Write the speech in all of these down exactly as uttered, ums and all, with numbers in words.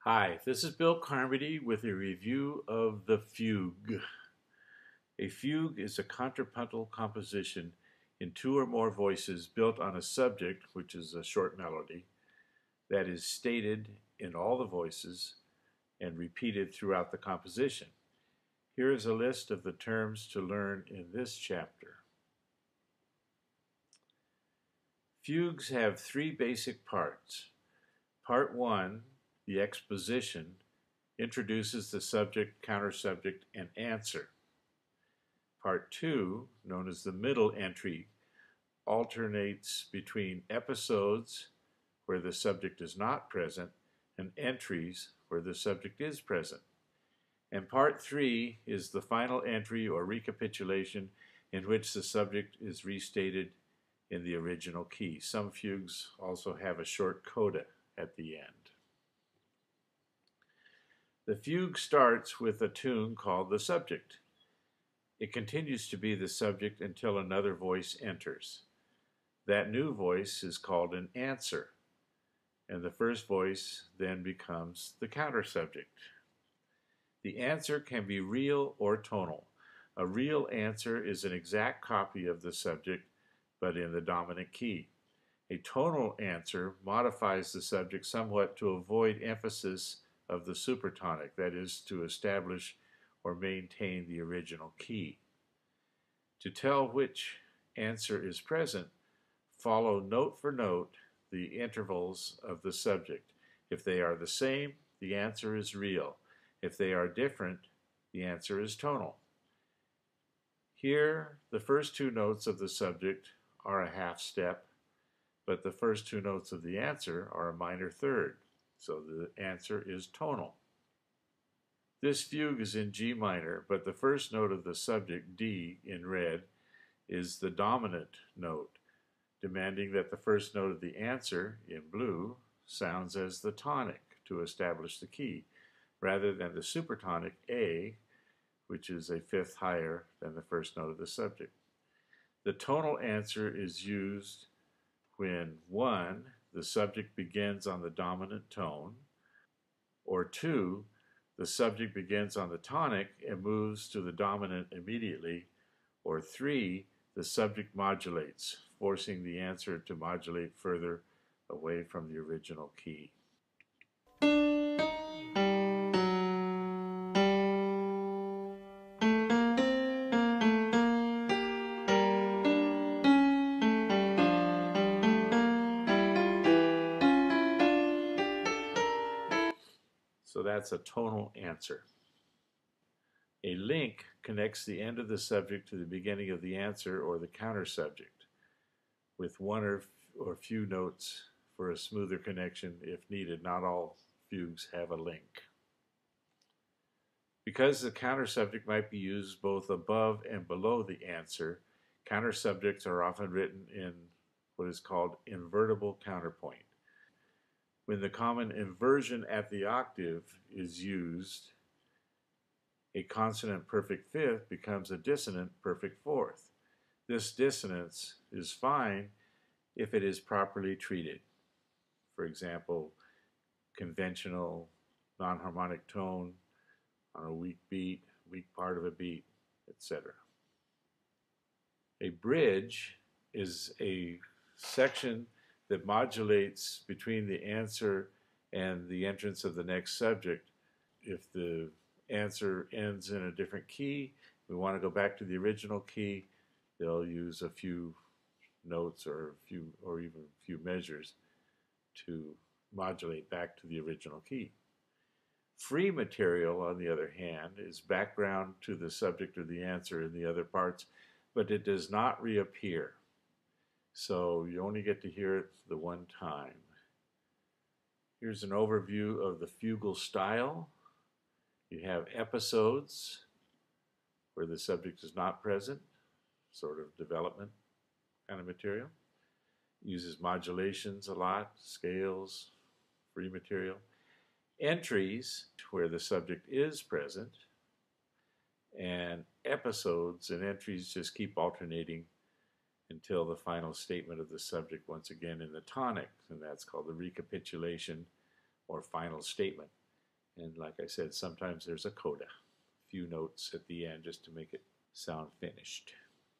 Hi, this is Bill Carmody with a review of the Fugue. A fugue is a contrapuntal composition in two or more voices built on a subject, which is a short melody, that is stated in all the voices and repeated throughout the composition. Here is a list of the terms to learn in this chapter. Fugues have three basic parts. Part one, the exposition, introduces the subject, counter-subject, and answer. Part two, known as the middle entry, alternates between episodes where the subject is not present and entries where the subject is present. And part three is the final entry or recapitulation in which the subject is restated in the original key. Some fugues also have a short coda at the end. The fugue starts with a tune called the subject. It continues to be the subject until another voice enters. That new voice is called an answer, and the first voice then becomes the counter subject. The answer can be real or tonal. A real answer is an exact copy of the subject, but in the dominant key. A tonal answer modifies the subject somewhat to avoid emphasis of the supertonic, that is, to establish or maintain the original key. To tell which answer is present, follow note for note the intervals of the subject. If they are the same, the answer is real. If they are different, the answer is tonal. Here, the first two notes of the subject are a half step, but the first two notes of the answer are a minor third, so the answer is tonal. This fugue is in G minor, but the first note of the subject, D, in red, is the dominant note, demanding that the first note of the answer, in blue, sounds as the tonic to establish the key, rather than the supertonic A, which is a fifth higher than the first note of the subject. The tonal answer is used when, one, the subject begins on the dominant tone, or two, the subject begins on the tonic and moves to the dominant immediately, or three, the subject modulates, forcing the answer to modulate further away from the original key. So that's a tonal answer. A link connects the end of the subject to the beginning of the answer or the counter subject, with one or, or few notes for a smoother connection if needed. Not all fugues have a link. Because the counter subject might be used both above and below the answer, counter subjects are often written in what is called invertible counterpoint. When the common inversion at the octave is used, a consonant perfect fifth becomes a dissonant perfect fourth. This dissonance is fine if it is properly treated. For example, conventional non-harmonic tone on a weak beat, weak part of a beat, et cetera. A bridge is a section that modulates between the answer and the entrance of the next subject. If the answer ends in a different key, we want to go back to the original key, they'll use a few notes or a few or even a few measures to modulate back to the original key. Free material, on the other hand, is background to the subject or the answer in the other parts, but it does not reappear. So you only get to hear it the one time. Here's an overview of the fugal style. You have episodes where the subject is not present, sort of development kind of material. Uses modulations a lot, scales, free material. Entries where the subject is present, and episodes and entries just keep alternating until the final statement of the subject, once again in the tonic, and that's called the recapitulation or final statement. And like I said, sometimes there's a coda, a few notes at the end just to make it sound finished.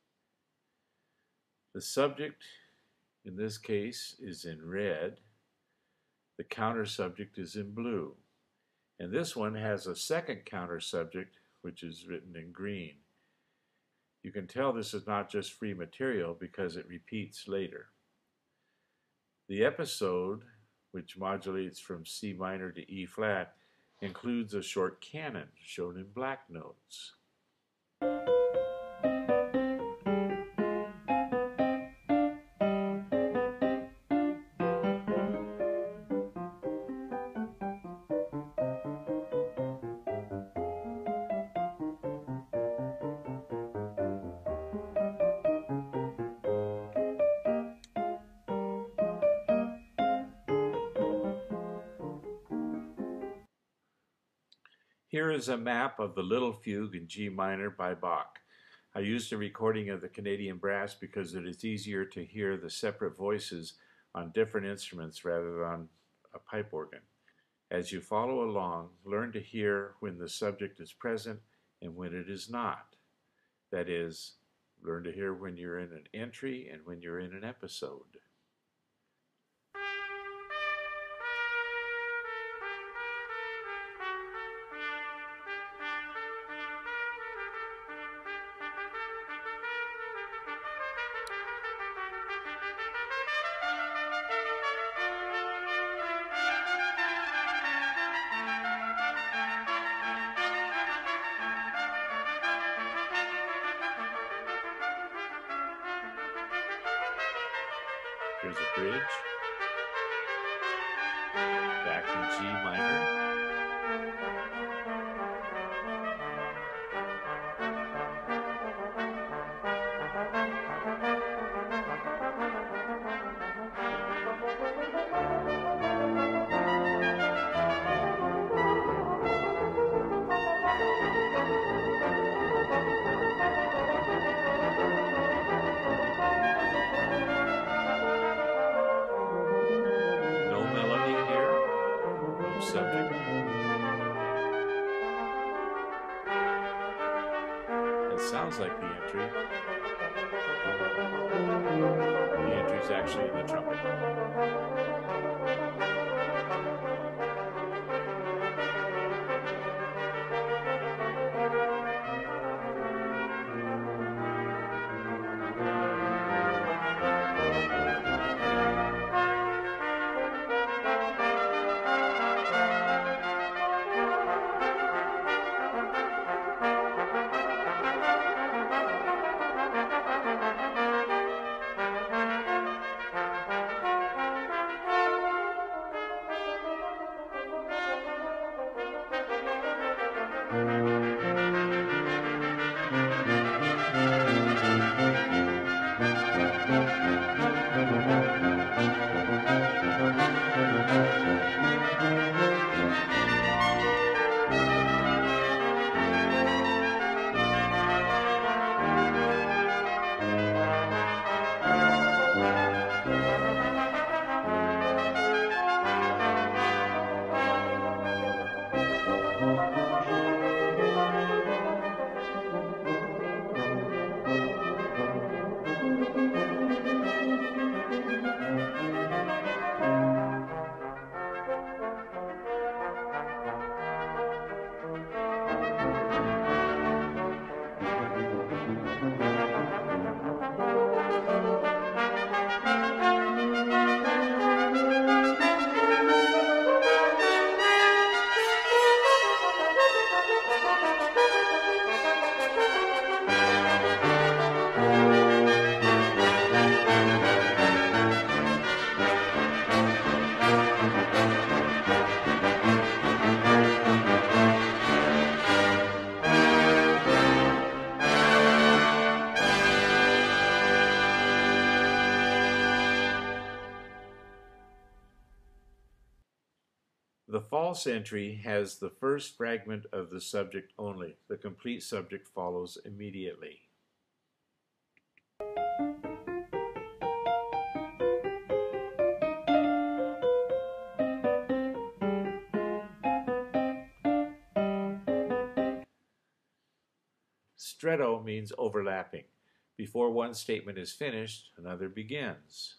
The subject in this case is in red. The counter subject is in blue. And this one has a second counter subject, which is written in green. You can tell this is not just free material because it repeats later. The episode, which modulates from C minor to E flat, includes a short canon shown in black notes. Here is a map of the Little Fugue in G minor by Bach. I used a recording of the Canadian brass because it is easier to hear the separate voices on different instruments rather than on a pipe organ. As you follow along, learn to hear when the subject is present and when it is not. That is, learn to hear when you're in an entry and when you're in an episode. Here's a bridge, back in G minor. Subject. It sounds like the entry. The entry is actually in the trumpet. The false entry has the first fragment of the subject only. The complete subject follows immediately. Stretto means overlapping. Before one statement is finished, another begins.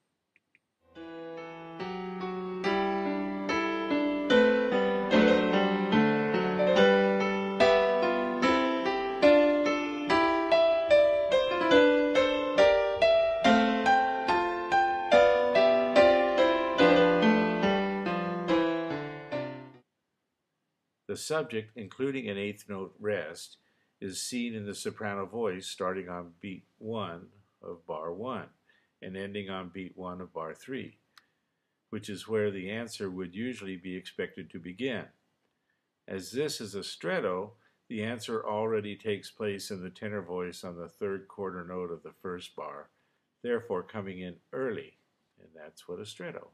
The subject, including an eighth note rest, is seen in the soprano voice starting on beat one of bar one and ending on beat one of bar three, which is where the answer would usually be expected to begin. As this is a stretto, the answer already takes place in the tenor voice on the third quarter note of the first bar, therefore coming in early, and that's what a stretto.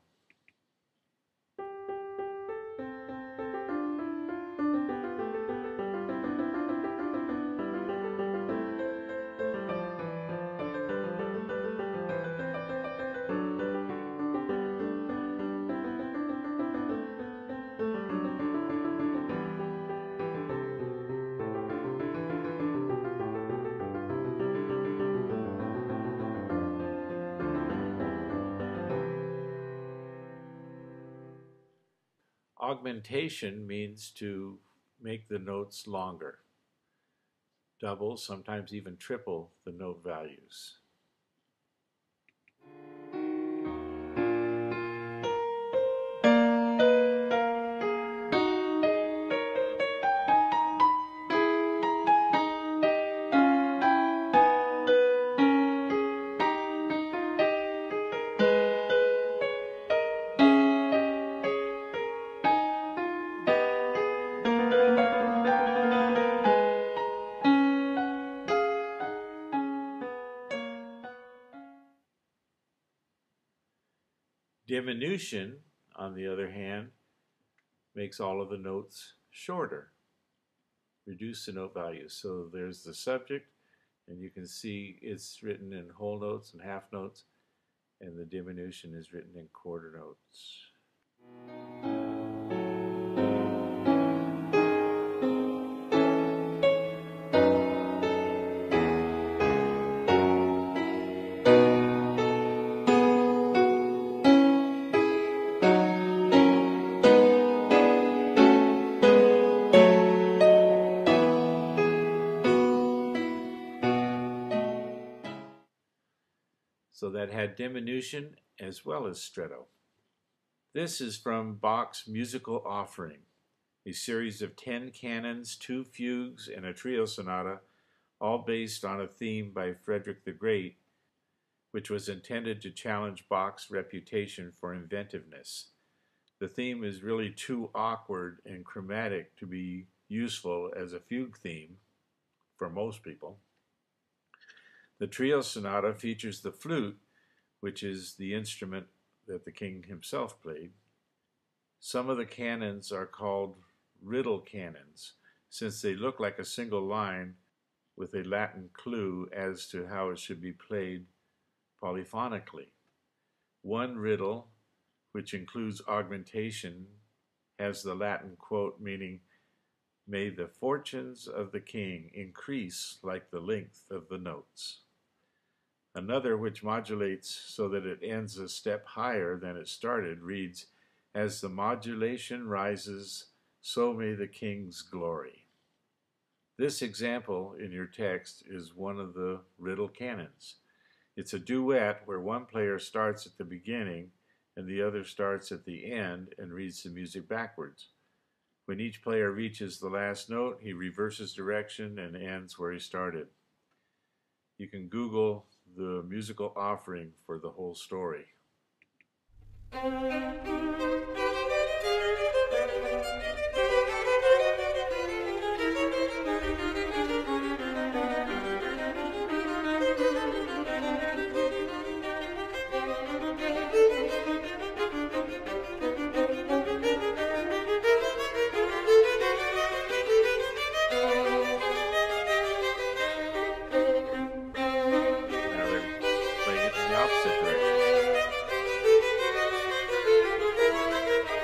Augmentation means to make the notes longer, double, sometimes even triple the note values. Diminution, on the other hand, makes all of the notes shorter, reduce the note values. So there's the subject, and you can see it's written in whole notes and half notes, and the diminution is written in quarter notes. So that had diminution as well as stretto. This is from Bach's Musical Offering, a series of ten canons, two fugues, and a trio sonata, all based on a theme by Frederick the Great, which was intended to challenge Bach's reputation for inventiveness. The theme is really too awkward and chromatic to be useful as a fugue theme for most people. The trio sonata features the flute, which is the instrument that the king himself played. Some of the canons are called riddle canons, since they look like a single line with a Latin clue as to how it should be played polyphonically. One riddle, which includes augmentation, has the Latin quote meaning, "May the fortunes of the king increase like the length of the notes." Another, which modulates so that it ends a step higher than it started, reads, "As the modulation rises, so may the king's glory." This example in your text is one of the riddle canons. It's a duet where one player starts at the beginning and the other starts at the end and reads the music backwards. When each player reaches the last note, he reverses direction and ends where he started. You can Google the Musical Offering for the whole story. Opposite direction.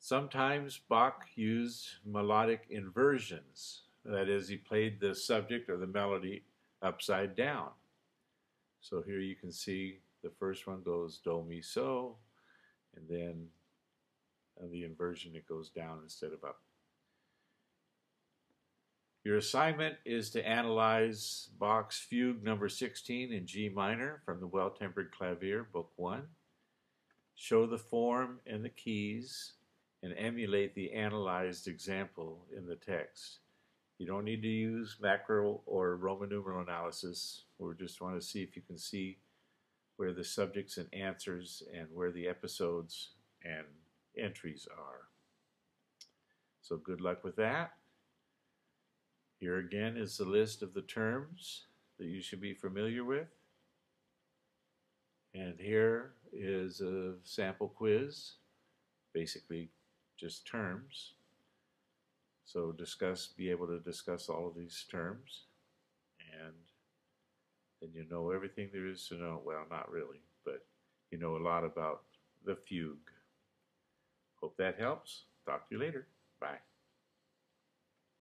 Sometimes Bach used melodic inversions. That is, he played the subject or the melody upside down. So here you can see the first one goes do, mi, so, and then on the inversion it goes down instead of up. Your assignment is to analyze Bach's Fugue number sixteen in G minor from the Well-Tempered Clavier, Book one. Show the form and the keys and emulate the analyzed example in the text. You don't need to use macro or Roman numeral analysis. We just want to see if you can see where the subjects and answers and where the episodes and entries are. So good luck with that. Here again is the list of the terms that you should be familiar with. And here is a sample quiz, basically just terms. So discuss, be able to discuss all of these terms, and then you know everything there is to know. Well, not really, but you know a lot about the fugue. Hope that helps. Talk to you later. Bye.